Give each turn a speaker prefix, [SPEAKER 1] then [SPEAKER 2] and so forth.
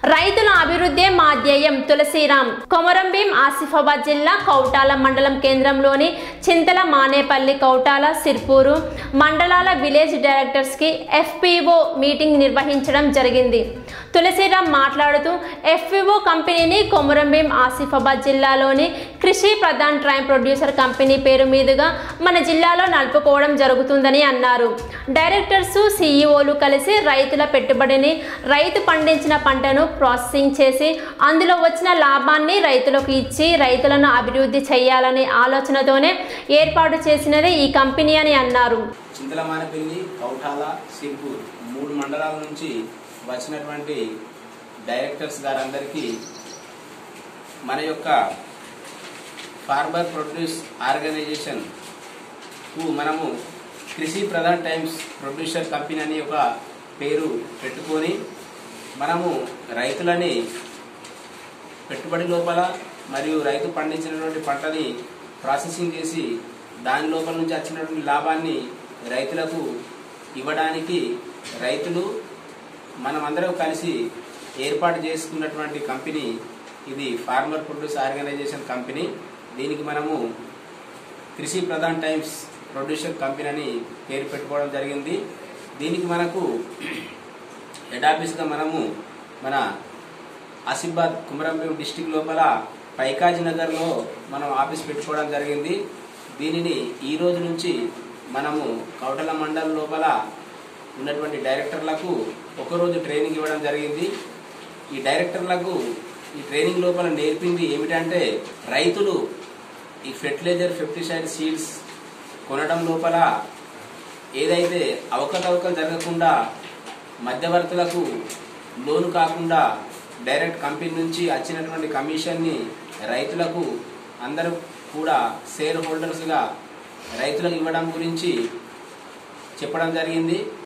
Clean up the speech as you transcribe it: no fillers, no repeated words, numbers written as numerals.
[SPEAKER 1] రైతుల అభివృద్ధే మా ధ్యేయం. తులసిరామ్. కొమరంభీం ఆసిఫాబాద్ జిల్లా కౌటాల మండలం కేంద్రంలోని చింతల మానేపల్లి, కౌటాల, సిర్పూరు మండలాల విలేజ్ డైరెక్టర్స్ కి FPO మీటింగ్ నిర్వహించడం జరిగింది. తులసిరామ్ మాట్లాడుతూ FPO కంపెనీని కొమరంభీం ఆసిఫాబాద్ జిల్లాలోని కృషి ప్రధాన్ ట్రైన్ ప్రొడ్యూసర్ కంపెనీ పేరు మీదుగా మన జిల్లాలో నడుపుకోవడం జరుగుతుందని అన్నారు. డైరెక్టర్స్, CEOలు కలిసి రైతుల పెట్టుబడిని, రైతు పండించిన పంటను ప్రాసెసింగ్ చేసి అందులో వచ్చిన లాభాన్ని రైతులకు ఇచ్చి రైతులను అభివృద్ధి చేయాలనే ఆలోచనతోనే ఏర్పాటు చేసినది ఈ కంపెనీ అని అన్నారు.
[SPEAKER 2] చింతల మానేపల్లి, కౌటాల, సిర్పూర్ 3 మండలాల నుంచి వచ్చినటువంటి డైరెక్టర్స్ గారందరికీ మన యొక్క ఫార్మర్ ప్రొడ్యూస్ ఆర్గనైజేషన్ కు మనము కృషి ప్రధాన్ టైమ్స్ ప్రొడ్యూసర్ కంపెనీ అని ఒక పేరు పెట్టుకొని మనము రైతులని పెట్టుబడి లోపల మరియు రైతు పండించినటువంటి పంటని ప్రాసెసింగ్ చేసి దాని లోపల నుంచి వచ్చినటువంటి లాభాన్ని రైతులకు ఇవ్వడానికి రైతులు మనమందరం కలిసి ఏర్పాటు చేసుకున్నటువంటి కంపెనీ ఇది ఫార్మర్ ప్రొడ్యూస్ ఆర్గనైజేషన్ కంపెనీ. దీనికి మనము కృషి ప్రధాన్ టైమ్స్ ప్రొడ్యూసర్ కంపెనీ అని పేరు పెట్టుకోవడం జరిగింది. దీనికి మనకు హెడ్ ఆఫీస్గా మనము మన ఆసిఫాబాద్ కొమరంభీం డిస్టిక్ లోపల పైకాజీ నగర్లో మనం ఆఫీస్ పెట్టుకోవడం జరిగింది. దీనిని ఈ రోజు నుంచి మనము కౌటల మండలం లోపల ఉన్నటువంటి డైరెక్టర్లకు ఒకరోజు ట్రైనింగ్ ఇవ్వడం జరిగింది. ఈ డైరెక్టర్లకు ఈ ట్రైనింగ్ లోపల నేర్పింది ఏమిటంటే రైతులు ఈ ఫెర్టిలైజర్, పెస్టిసైడ్, సీడ్స్ కొనడం లోపల ఏదైతే అవకతవకలు జరగకుండా మధ్యవర్తులకు లోను కాకుండా డైరెక్ట్ కంపెనీ నుంచి వచ్చినటువంటి కమిషన్ని రైతులకు అందరూ కూడా షేర్ హోల్డర్స్గా రైతులకు ఇవ్వడం గురించి చెప్పడం జరిగింది.